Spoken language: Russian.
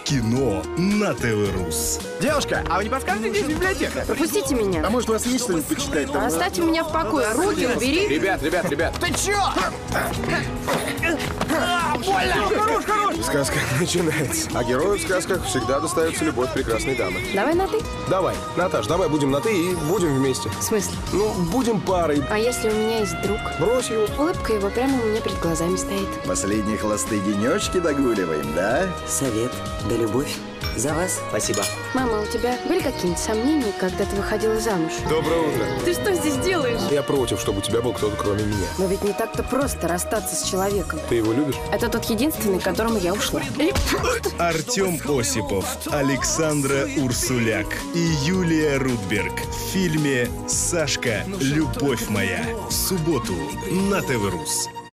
Кино на ТВ-Рус. Девушка, а вы не подскажете, где библиотека? Пропустите меня. А может, у вас есть что-нибудь почитать там? Оставьте меня в покое. Руки убери. Ребят. Ты чё? Больно! Хорош! Сказка начинается. А герою в сказках всегда достается любовь прекрасной дамы. Давай на ты. Давай, Наташ, давай будем на «ты» и будем вместе. В смысле? Ну, будем парой. А если у меня есть друг? Брось его. Улыбка его прямо у меня перед глазами стоит. Последние холостые денечки догуливаем, да? Совет да любовь. За вас. Спасибо. Мама, у тебя были какие-нибудь сомнения, когда ты выходила замуж? Доброе утро. Ты что здесь делаешь? Я против, чтобы у тебя был кто-то кроме меня. Но ведь не так-то просто расстаться с человеком. Ты его любишь? Это тот единственный, к которому я ушла. Артем Осипов, Александра Урсуляк и Юлия Рудберг в фильме «Сашка, любовь моя». В субботу на ТВ-Рус.